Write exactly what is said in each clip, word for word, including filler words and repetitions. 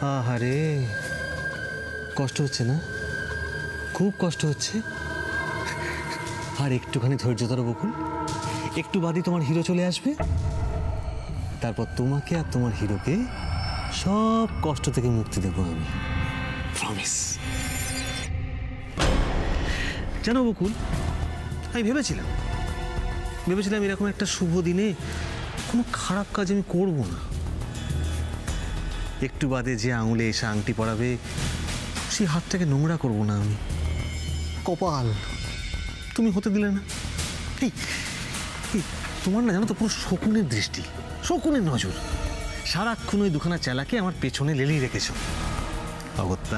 আহারে, কষ্ট হচ্ছে না? খুব কষ্ট হচ্ছে। আর একটুখানি ধৈর্য ধরো বকুল, একটু বাদই তোমার হিরো চলে আসবে। তারপর তোমাকে আর তোমার হিরোকে সব কষ্ট থেকে মুক্তি দেবো আমি, প্রমিস। জানো বকুল, আমি ভেবেছিলাম ভেবেছিলাম এরকম একটা শুভ দিনে কোনো খারাপ কাজ আমি করব না। একটু বাদে যে আঙুলে এসে আংটি পরাবে সেই হাতটাকে নোংরা করব না আমি। কপাল, তুমি হতে দিলে না। এই তোমার না জানো তো পুরো শকুনের দৃষ্টি, শকুনের নজর। সারাক্ষণ ওই দুখানা চেলাকে আমার পেছনে লেলিয়ে রেখেছ। অগত্যা,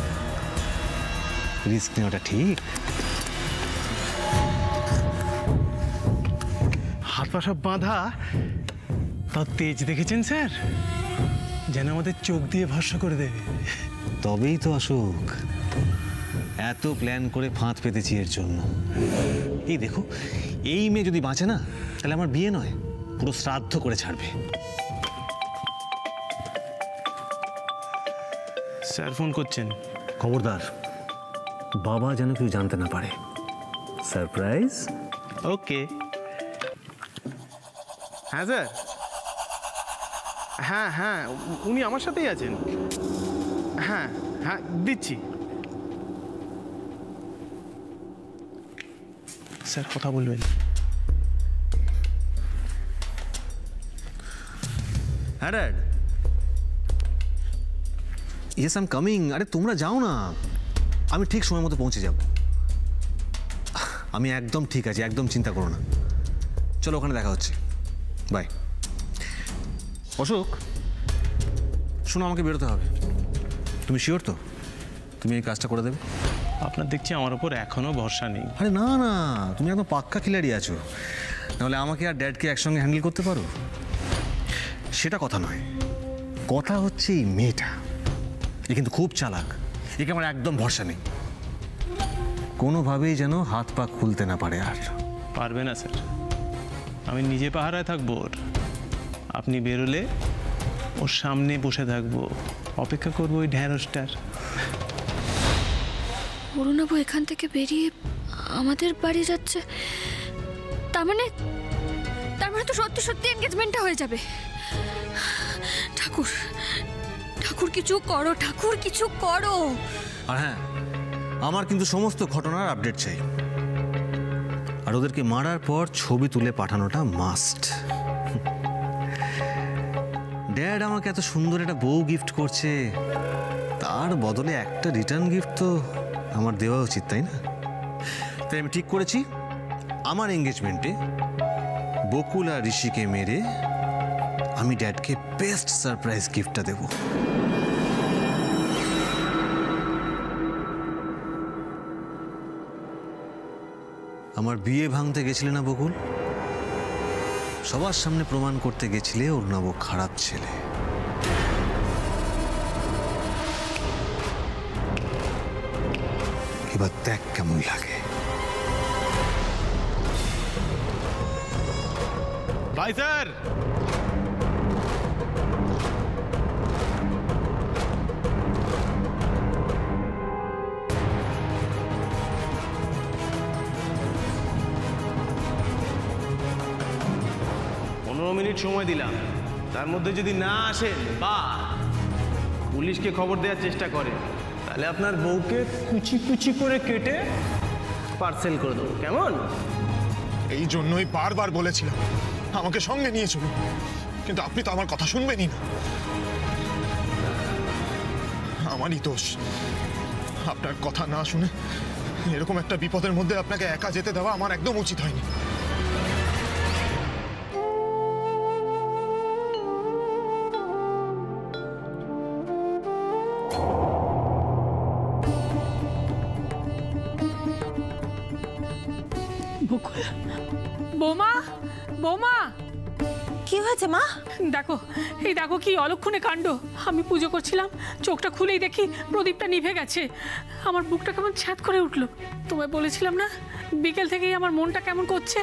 রিস্ক নেওয়াটা ঠিক। হাত পা সব বাঁধা, তাও তেজ দেখেছেন স্যার? যেন আমাদের চোখ দিয়ে ভরসা করে দেবে। তবেই তো অশোক, এত প্ল্যান করে ফাঁদ পেতেছি এর জন্য। এই দেখো, এই মেয়ে যদি বাঁচে না, তাহলে আমার বিয়ে নয়, পুরো শ্রাদ্ধ করে ছাড়বে। স্যার ফোন করছেন। খবরদার, বাবা যেন কেউ জানতে না পারে। সারপ্রাইজ। ওকে। হ্যাঁ স্যার, হ্যাঁ হ্যাঁ উনি আমার সাথেই আছেন। হ্যাঁ হ্যাঁ দিচ্ছি। স্যার কথা বলবেন। হ্যাঁ dad, yes I am coming. আরে তোমরা যাও না, আমি ঠিক সময় মতো পৌঁছে যাব। আমি একদম ঠিক আছি, একদম চিন্তা করো না। চলো, ওখানে দেখা হচ্ছে। বাই। অশোক শোনো, আমাকে বেরোতে হবে। তুমি শিওর তো তুমি এই কাজটা করে দেবে? আপনার দেখছি আমার ওপর এখনো ভরসা নেই। আরে না না, তুমি একদম পাক্কা খিলাড়ি আছো। নাহলে আমাকে আর ড্যাডকে একসঙ্গে হ্যান্ডেল করতে পারো? সেটা কথা নয়, কথা হচ্ছে এই মেয়েটা, এ কিন্তু খুব চালাক। একে আমার একদম ভরসা নেই। কোনোভাবেই যেন হাত পা খুলতে না পারে। আর পারবে না স্যার, আমি নিজে পাহারায় থাকবো ওর। আপনি বেরোলে ওর সামনে বসে থাকবো, অপেক্ষা করবো ওই ঢ্যাঁড়সটার। অরুণাবু এখান থেকে বেরিয়ে আমাদের বাড়ি যাচ্ছে, তার মানে তার মানে তো সত্যি সত্যি এনগেজমেন্টটা হয়ে যাবে। ঠাকুর, ঠাকুর কিছু করো, ঠাকুর কিছু করো। আর হ্যাঁ, আমার কিন্তু সমস্ত ঘটনার আপডেট চাই। আর ওদেরকে মারার পর ছবি তুলে পাঠানোটা মাস্ট। ড্যাড আমাকে এত সুন্দর একটা বউ গিফট করছে, তার বদলে একটা রিটার্ন গিফট তো আমার দেওয়া উচিত, তাই না? তাই আমি ঠিক করেছি, আমার এঙ্গেজমেন্টে বকুল আর ঋষিকে মেরে আমি ড্যাডকে বেস্ট সারপ্রাইজ গিফটটা দেব। আমার বিয়ে ভাঙতে গেছিলে না বকুল? সবার সামনে প্রমাণ করতে গেছিলে অরুণাব খারাপ ছেলে। এবার দেখ কেমন লাগে। By sir. পনেরো মিনিট সময় দিলাম, তার মধ্যে যদি না আসেন বা পুলিশকে খবর দেওয়ার চেষ্টা করেন, তাহলে আপনার বউকে কুচি কুচি করে কেটে পার্সেল করে দেবো। কেমন? এই জন্যই বারবার বলেছিলাম আমাকে সঙ্গে নিয়ে চলুন, কিন্তু আপনি তো আমার কথা শুনবেনই না। আমারই দোষ, আপনার কথা না শুনে এরকম একটা বিপদের মধ্যে আপনাকে একা যেতে দেওয়া আমার একদম উচিত হয়নি। বৌমা, বৌমা, কি হয়েছে মা? দেখো, এই দেখো কি অলক্ষণে কাণ্ড। আমি পুজো করছিলাম, চোখটা খুলেই দেখি প্রদীপটা নিভে গেছে। আমার বুকটা কেমন ছ্যাঁত করে উঠলো। তোমায় বলেছিলাম না, বিকেল থেকেই আমার মনটা কেমন করছে।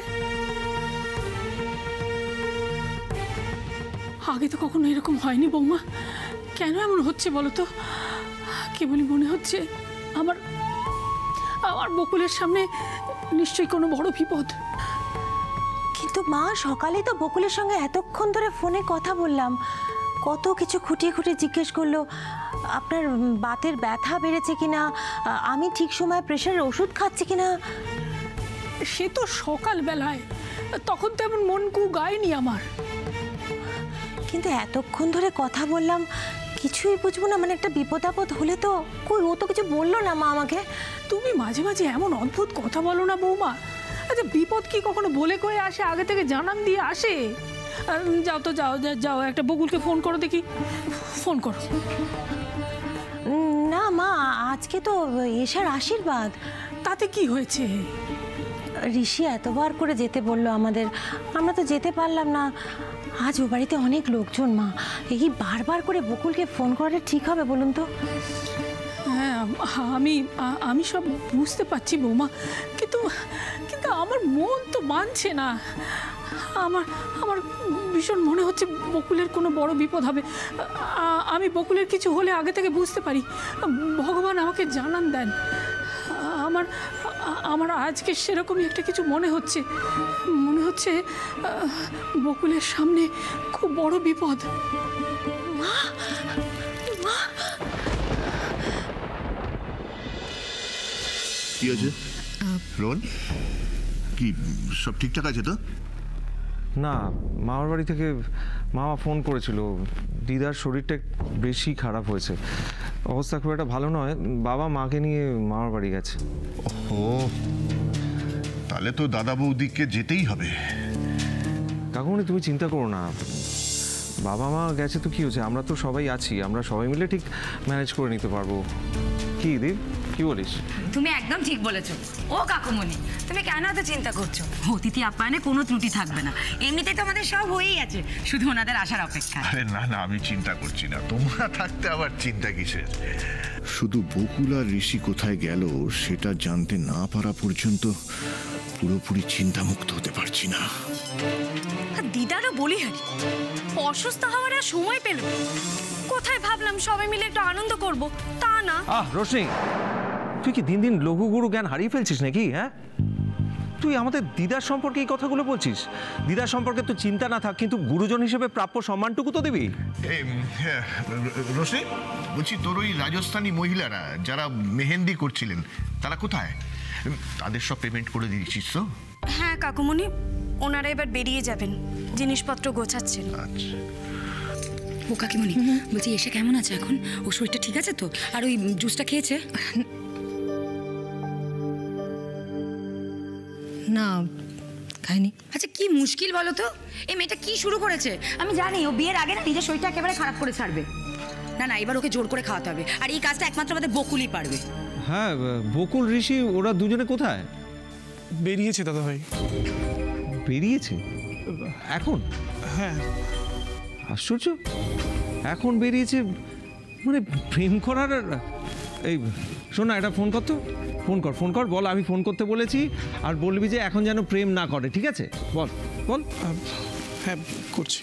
আগে তো কখনো এরকম হয়নি বৌমা। কেন এমন হচ্ছে বলো তো? কেবলই মনে হচ্ছে আমার আমার বকুলের সামনে নিশ্চয়ই কোনো বড় বিপদ। কিন্তু মা, সকালে তো বকুলের সঙ্গে এতক্ষণ ধরে ফোনে কথা বললাম, কত কিছু খুঁটিয়ে খুঁটিয়ে জিজ্ঞেস করলো আপনার বাতের ব্যথা বেড়েছে কিনা, আমি ঠিক সময় প্রেশারের ওষুধ খাচ্ছি কিনা। সে তো সকালবেলায়, তখন তো এমন মন কু গায়নি আমার। কিন্তু এতক্ষণ ধরে কথা বললাম, কিছুই বুঝবো না, মানে একটা বিপদ আপদ হলে তো কই, ও তো কিছু বললো না মা আমাকে। তুমি মাঝে মাঝে এমন অদ্ভুত কথা বলো না বৌমা। আচ্ছা, বিপদ কি কখনো বলে কয়ে আসে, আগে থেকে জানান দিয়ে আসে? আর যাও তো, যাও যা- যাও একটা বকুলকে ফোন করো দেখি, ফোন করো। না মা, আজকে তো এশার আশীর্বাদ। তাতে কি হয়েছে? ঋষি এতবার করে যেতে বললো আমাদের, আমরা তো যেতে পারলাম না। আজ ও বাড়িতে অনেক লোকজন মা, এই বারবার করে বকুলকে ফোন করাটা ঠিক হবে বলুন তো? হ্যাঁ, আমি আমি সব বুঝতে পারছি বৌমা, কিন্তু কিন্তু আমার মন তো মানছে না। আমার আমার ভীষণ মনে হচ্ছে বকুলের কোনো বড় বিপদ হবে। আ- আমি বকুলের কিছু হলে আগে থেকে বুঝতে পারি, ভগবান আমাকে জানান দেন। আমার আমার আজকে সেরকমই একটা কিছু মনে হচ্ছে, মনে হচ্ছে আহ, বকুলের সামনে খুব বড় বিপদ। কি আছে রোহন? কি সব ঠিকঠাক আছে তো? না, মামার বাড়ি থেকে মামা ফোন করেছিল, দিদার শরীরটা বেশি খারাপ হয়েছে, অবস্থা খুব একটা ভালো নয়। বাবা মাকে নিয়ে মামার বাড়ি গেছে। ও, তাহলে তো দাদা বৌদিকে যেতেই হবে। কাকুমনি তুমি চিন্তা করো না, বাবা মা গেছে তো কি হয়েছে, আমরা তো সবাই আছি, আমরা সবাই মিলে ঠিক ম্যানেজ করে নিতে পারবো। কি দীপ, কি বলিস? তুমি একদম ঠিক বলেছো। ও কাকুমণি, তুমি কেন এত চিন্তা করছো? অতিথি আপ্যায়নে কোনো ত্রুটি থাকবে না, এমনিতেই তো আমাদের সব হয়েই আছে, শুধু ওনাদের আসার অপেক্ষা। আরে না না, আমি চিন্তা করছি না, তোমরা থাকতে আবার চিন্তা কিসের? শুধু বকুল আর ঋষি কোথায় গেল সেটা জানতে না পারা পর্যন্ত পুরোপুরি চিন্তামুক্ত হতে পারছি না। দিদারও বলি হারি, অসুস্থ হওয়ার আর সময় পেল না। কোথায় ভাবলাম সবাই মিলে একটু আনন্দ করব, তা না। আহ রোশনি, তুই কি দিন দিন লঘু গুরু জ্ঞান হারিয়ে ফেলছিস নাকি? হ্যাঁ, তুই আমাদের দিদার সম্পর্কে এই কথাগুলো বলছিস? দিদার সম্পর্কে তো চিন্তা না থাক, কিন্তু গুরুজন হিসেবে প্রাপ্য সম্মানটুকু তো দিবি। রোশনি বলছি, তোর ওই রাজস্থানী মহিলারা যারা মেহেন্দি করছিলেন তারা কোথায়? তাদের সব পেমেন্ট করে দিয়েছিস তো? হ্যাঁ কাকুমণি, ওনারা এবার বেরিয়ে যাবেন, জিনিসপত্র গোছাচ্ছেন। আচ্ছা, ও কাকিমণি, বলছি এসে কেমন আছে এখন? ও শরীরটা ঠিক আছে তো? আর ওই জুসটা খেয়েছে? না, খাইনি। আচ্ছা, কি মুশকিল বলো তো, এই মেয়েটা কি শুরু করেছে? আমি জানি ও বিয়ের আগে না নিজের শরীরটা একেবারে খারাপ করে ছাড়বে। না না, এবার ওকে জোর করে খাওয়াতে হবে, আর এই কাজটা একমাত্র আমাদের বকুলই পারবে। হ্যাঁ, বকুল ঋষি ওরা দুজনে কোথায়? বেরিয়েছে দাদা ভাই। বেরিয়েছে এখন? হ্যাঁ। আশ্চর্য, এখন বেরিয়েছে মানে প্রেম করার? এই শোন না, এটা ফোন কর তো, ফোন কর ফোন কর বল আমি ফোন করতে বলেছি, আর বলবি যে এখন যেন প্রেম না করে, ঠিক আছে? বল বল। হ্যাঁ, করছি।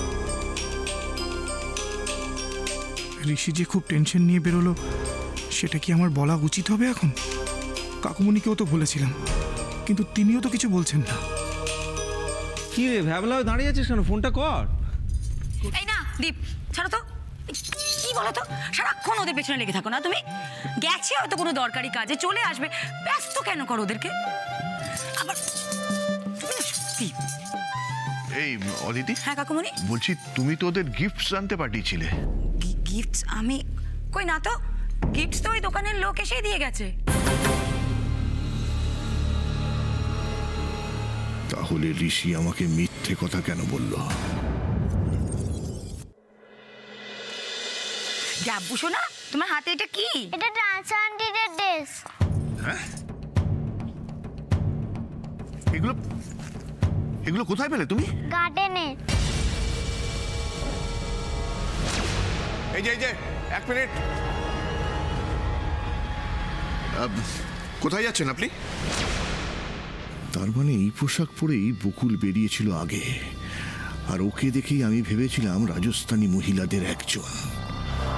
ঋষি যে খুব টেনশন নিয়ে বেরোলো, সেটা কি আমার বলা উচিত হবে এখন? কাকুমণিকেও তো বলেছিলাম, কিন্তু তিনিও তো কিছু বলছেন না। কি রে ভ্যাবলা হয়ে দাঁড়িয়ে আছিস কেন? ফোনটা কর। এই না দীপ, ছাড়ো তো। কি বলো তো, সারাক্ষণ ওদের পেছনে লেগে থাকো না তুমি? গেছে হয়তো কোনো দরকারি কাজে, চলে আসবে, ব্যস্ত কেন করো ওদেরকে আবার? তুমি না সত্যি। এই অদিতি। হ্যাঁ কাকুমণি। বলছি, তুমি তো ওদের গিফটস আনতে পাঠিয়েছিলে। গিফটস? আমি কই না তো, গিফটস তো ওই দোকানের লোক এসেই দিয়ে গেছে। তাহলে ঋষি আমাকে মিথ্যে কথা কেন বলল? যাবো শোনা, তোমার হাতে এটা কি? এটা ট্রান্সফার আন্টিদের ড্রেস। হ্যাঁ, এগুলো এগুলো কোথায় পেলে তুমি? গার্ডেনে। এই যে এই যে এক মিনিট, কোথায় যাচ্ছেন আপনি? তার মানে এই পোশাক পরেই বকুল বেরিয়েছিল আগে, আর ওকে দেখেই আমি ভেবেছিলাম রাজস্থানী মহিলাদের একজন।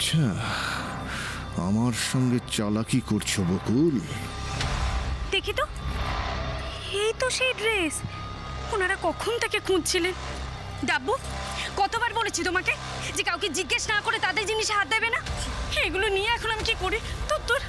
আচ্ছা, আমার সঙ্গে চালাকি করছো বকুল? দেখি তো, এই তো সেই ড্রেস। ওনারা কখন থেকে খুঁজছিলেন? ডাব্বু, কতবার বলেছি তোমাকে যে কাউকে জিজ্ঞেস না করে তাদের জিনিসে হাত দেবে না? এগুলো নিয়ে এখন আমি কি করি? তোর তোর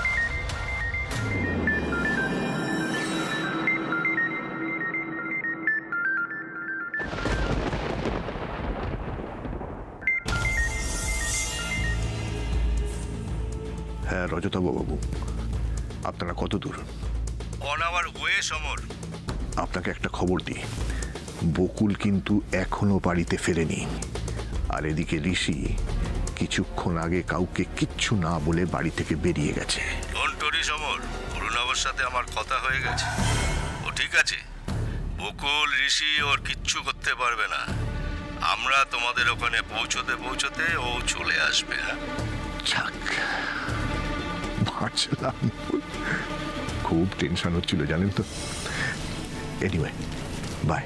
হ্যাঁ রজতাবু, আপনারা কত দূর? On our way Samar. আপনাকে একটা খবর দিই, বকুল কিন্তু এখনো বাড়িতে ফেরেনি। আর এদিকে ঋষি কিছুক্ষণ আগে কাউকে কিচ্ছু না বলে বাড়ি থেকে বেরিয়ে গেছে। ডোন্ট ওয়ারি সমর, অরুণাবর সাথে আমার কথা হয়ে গেছে, ও ঠিক আছে। বকুল ঋষি ওর কিচ্ছু করতে পারবে না। আমরা তোমাদের ওখানে পৌঁছতে পৌঁছতে ও চলে আসবে। হ্যাঁ, যাক, বাঁচলাম। খুব টেনশন হচ্ছিল জানেন তো। Anyway, bye.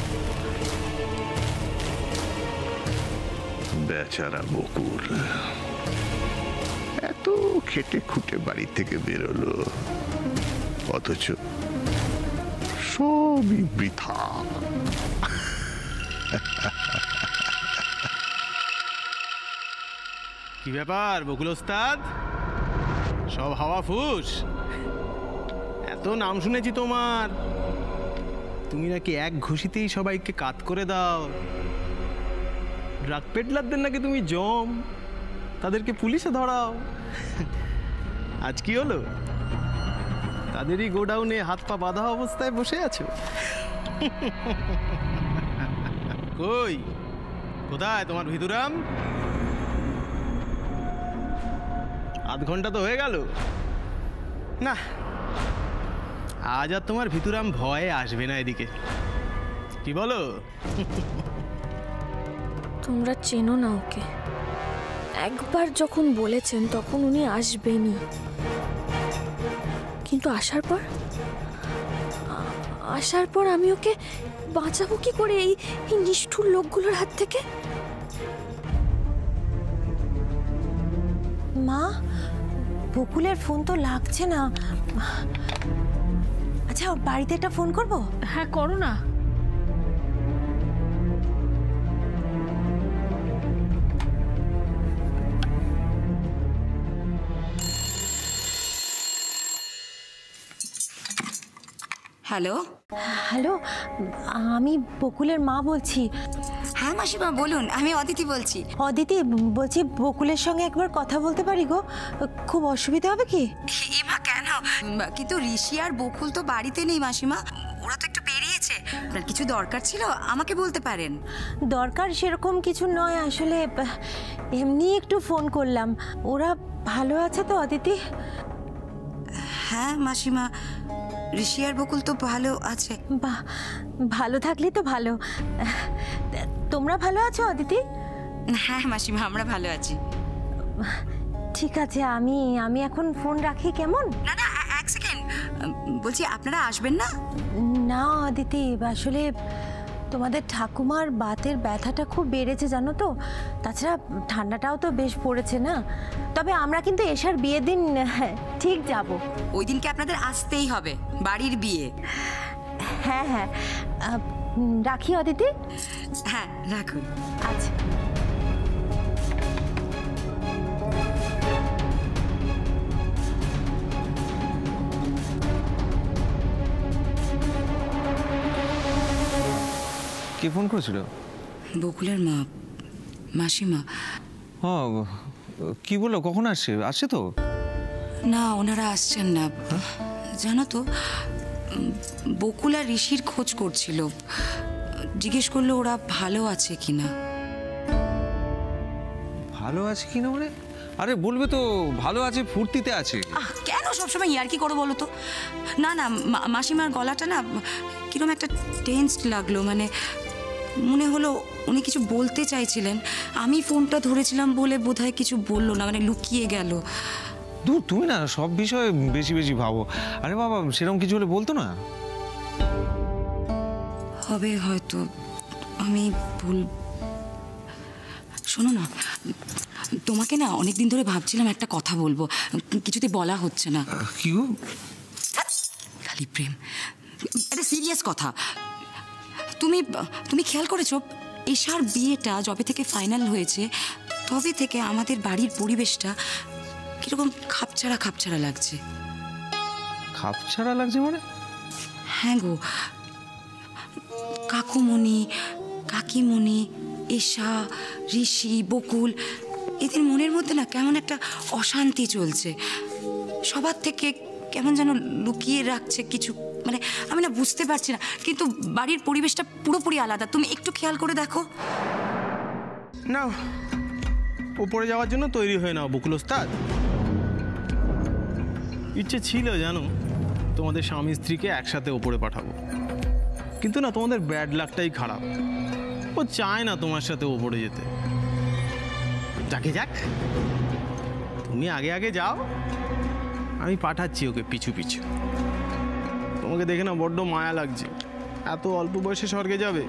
বেচারা বকুল এত খেটে খুঁটে বাড়ি থেকে বেরোলো, অথচ সবই বৃথা। কি ব্যাপার বকুল ওস্তাদ, সব হাওয়া ফুস? এত নাম শুনেছি তোমার, তুমি নাকি এক ঘুষিতেই সবাইকে কাত করে দাও। ড্রাগ পেডলারদের নাকি তুমি জম, তাদেরকে পুলিশে ধরাও। আজ কি হলো? তাদেরই গোডাউনে হাত পা বাঁধা অবস্থায় বসে আছো। কই, কোথায় তোমার ভিতুরাম? আধ ঘন্টা তো হয়ে গেল না, আজ আর তোমার ভিতুরাম ভয়ে আসবে না এদিকে, কি বলো? তোমরা চেনো না ওকে, একবার যখন বলেছেন তখন উনি আসবেনই, কিন্তু আসার পর আসার পর আমি ওকে বাঁচাবো কি করে এই এই নিষ্ঠুর লোকগুলোর হাত থেকে? মা, বকুলের ফোন তো লাগছে না। আচ্ছা, ওর বাড়িতে একটা ফোন করব? হ্যাঁ, করো না। হ্যালো হ্যালো, আমি বকুলের মা বলছি। হ্যাঁ মাসিমা বলুন, আমি অদিতি বলছি। অদিতি বলছি, বকুলের সঙ্গে একবার কথা বলতে পারি গো? খুব অসুবিধা হবে কি? এমা কেন? কিন্তু ঋষি আর বকুল তো বাড়িতে নেই মাসিমা, ওরা তো একটু বেরিয়েছে। আপনার কিছু দরকার ছিল আমাকে বলতে পারেন। দরকার সেরকম কিছু নয়, আসলে এমনি একটু ফোন করলাম। ওরা ভালো আছে তো অদিতি? হ্যাঁ মাসিমা, ঋষি আর বকুল তো ভালো আছে। বাহ, ভালো থাকলে তো ভালো। তোমরা ভালো আছো অদিতি? হ্যাঁ মাসিমা, আমরা ভালো আছি। ঠিক আছে, আমি আমি এখন ফোন রাখি, কেমন? না না, এক সেকেন্ড, বলছি আপনারা আসবেন না? না অদিতি, আসলে তোমাদের ঠাকুমার বাতের ব্যথাটা খুব বেড়েছে জানো তো, তাছাড়া ঠান্ডাটাও তো বেশ পড়েছে না। তবে আমরা কিন্তু এশার বিয়ের দিন ঠিক যাব। ওই দিনকে আপনাদের আসতেই হবে, বাড়ির বিয়ে। হ্যাঁ হ্যাঁ, রাখি অদিতি। হ্যাঁ রাখুন। আচ্ছা। কে ফোন করেছিল? বকুলের মা, মাসিমা। ও, কি বললো? কখন আসছে? আসছে তো? না, ওনারা আসছেন না। জানো তো, বকুল আর ঋষির খোঁজ করছিল, জিজ্ঞেস করলো ওরা ভালো আছে কিনা। ভালো আছে কিনা মানে? আরে বলবে তো ভালো আছে, ফুর্তিতে আছে। কেন সবসময় ইয়ার্কি করো বলো তো? না না, মাসিমার গলাটা না কিরকম একটা টেন্স লাগলো, মানে মনে হলো উনি কিছু বলতে চাইছিলেন। আমি ফোনটা ধরেছিলাম বলে বোধহয় কিছু বললো না, মানে লুকিয়ে গেল। দূর, তুমি না সব বিষয়ে বেশি বেশি ভাবো। আরে বাবা, সেরকম কিছু হলে বলতো না। হবে হয়তো, আমি ভুল। শোনো না, তোমাকে না অনেকদিন ধরে ভাবছিলাম একটা কথা বলবো, কিছুতে বলা হচ্ছে না। কি গো? খালি প্রেম, একটা সিরিয়াস কথা। তুমি তুমি খেয়াল করেছো এশার বিয়েটা যবে থেকে ফাইনাল হয়েছে তবে থেকে আমাদের বাড়ির পরিবেশটা কিরকম খাপছাড়া খাপছাড়া লাগছে। খাপছাড়া লাগছে মানে? হ্যাঁ গো, কাকুমণি, কাকিমণি, এশা, ঋষি, বকুল, এদের মনের মধ্যে না কেমন একটা অশান্তি চলছে। সবার থেকে কেমন যেন লুকিয়ে রাখছে কিছু, মানে আমি না বুঝতে পারছি না, কিন্তু বাড়ির পরিবেশটা পুরোপুরি আলাদা। তুমি একটু খেয়াল করে দেখো। না, ওপরে যাওয়ার জন্য তৈরি হয়ে নাও বকুল ওস্তাদ। ইচ্ছে ছিল জানো তোমাদের স্বামী স্ত্রীকে একসাথে ওপরে পাঠাবো, কিন্তু না তোমাদের ব্যাড লাকটাই খারাপ। ও চায় না তোমার সাথে ওপরে যেতে। যাকে যাক, তুমি আগে আগে যাও, আমি পাঠাচ্ছি ওকে পিছু পিছু। তোমাকে দেখে না বড্ড মায়া লাগছে, এত অল্প বয়সে স্বর্গে যাবে।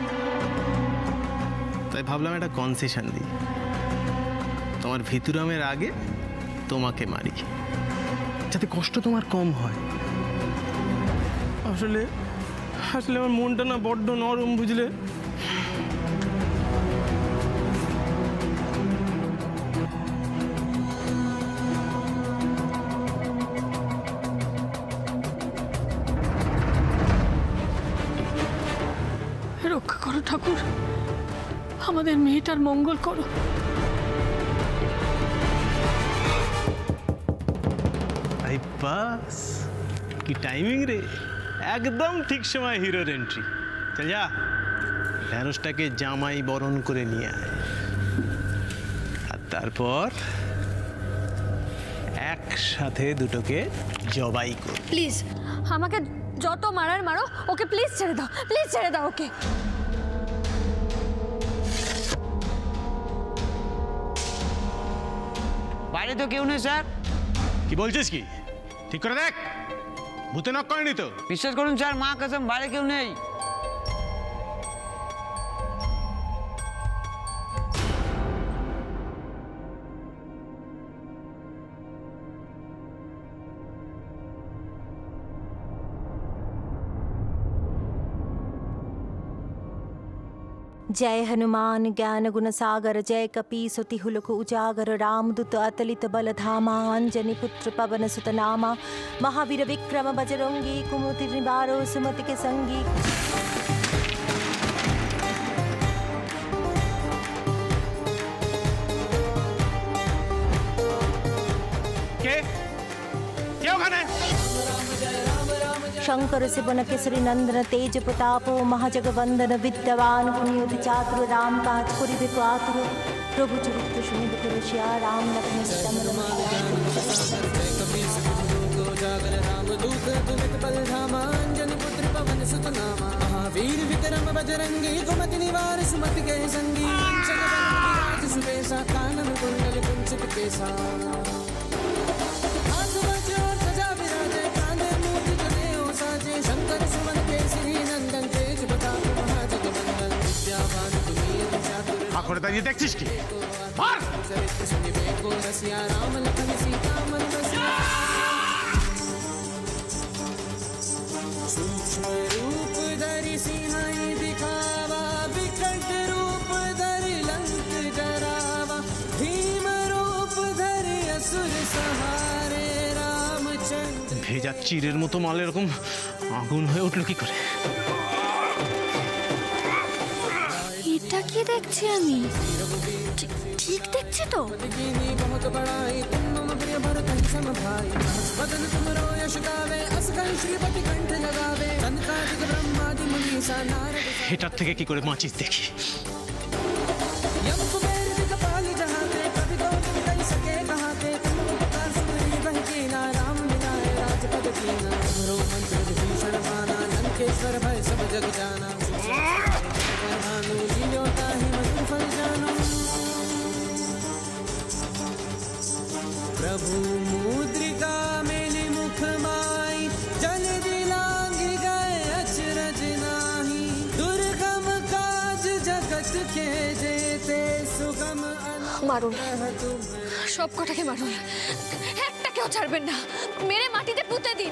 তাই ভাবলাম একটা কনসেশন দিই, তোমার ভিতুরামের আগে তোমাকে মারি, যাতে কষ্ট তোমার কম হয়। আসলে আসলে আমার মনটা না বড্ড নরম, বুঝলে? রক্ষা করো ঠাকুর, আমাদের মেয়েটার মঙ্গল করো। আই বাস, কি টাইমিং রে, একদম ঠিক সময় হিরোর এন্ট্রি। চল যা, ঢ্যাঁড়সটাকে জামাই বরণ করে নিয়ে আয়, আর তারপর একসাথে দুটোকে জবাই কর। প্লিজ আমাকে যত মারার মারো, ওকে প্লিজ ছেড়ে দাও, প্লিজ ছেড়ে দাও ওকে। বাইরে তো কেউ নেই স্যার। কি বলছিস? কি ঠিক করে দেখ, ভূতে নক করেনি তো? বিশ্বাস করুন স্যার, মা কসম বাইরে কেউ নেই। जय हनुमान ज्ञान गुण सागर, जय कपी सुति हुलक उजागर, रामदूत अतलित बल धामा, अंजनी पुत्र पवन सुत नामा, महावीर विक्रम बजरंगी, कुमति निवारो सुमति के संगी। के क्या खाना है? शंकर सिबन केसरी नंदन, तेज प्रतापो महाजगवंदन, विद्यवान पुण्योति चातुर, राम काज करिबे आतुर, प्रभु चरित्र सुनिबे रसिया, राम लखन सीता मन महावीर विक्रम बजरंगी, कुमति निवार सुमति के संगी, राज सुबेसा कानन कुंडल कुंचित केसा, हाथ वज्र और सजा विराजे, कांधे मूर्ति जनेऊ साजे, शंकर सुमन केसरी नंदन, तेज प्रताप महाजगवंदन, विद्यावान तुमीर चातुर। आखिर ये देखছিস কি? मार! चरित्र सुनिबे को रसिया, राम लखन सीता मन बसिया। सूक्ष्म रूप धरि सिंहाई दिखावा, विकट रूप धरि लंक जरावा, भीम रूप धरि असुर सहारे, रामचंद्र। ভেজা চিরের মতো মাল এরকম আগুন হয়ে উঠলো কি করে? এটা কি দেখছি আমি? ঠিক- ঠিক দেখছি তো? बहुत बड़ाई तुम मम प्रिय भरत सम भाई, वदन तुम रो यश गावे, अस कल श्रीपति कंठ लगावे, सनकादिक ब्रह्मादि मुनीसा नारद। এটার থেকে কি করে বাঁচিস দেখি। यम कुबेर दिक्पाल जहाते, कवि कोकिल कहि सके कहाते, तुम उपकार सुमरि बहि कीना, राम मिलाए राजपद कीना, तुमरो मंत्र विभीषण माना, लंकेश्वर भय सब जग जाना, भानु जियो ताहि मधुर फल जानो। प्रभु मुद्रिका मेलि मुख माई, जल दिलांगी गए अचरज नाही, दुर्गम काज जगत के जेते सुगम अना। মারুন, সব কটাকে মারুন, একটা কেউ ছাড়বেন না, মেরে মাটিতে পুঁতে দিন।